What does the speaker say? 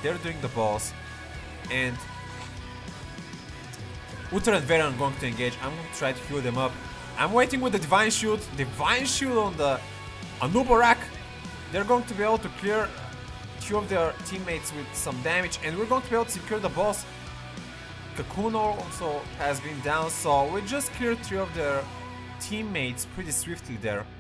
they're doing the boss, and Uther and Varen are going to engage. I'm going to try to heal them up. I'm waiting with the Divine Shield. Divine Shield on the Anubarak. They're going to be able to clear 2 of their teammates with some damage, and we're going to be able to secure the boss. Kakuno also has been down, so we just cleared 3 of their teammates pretty swiftly there.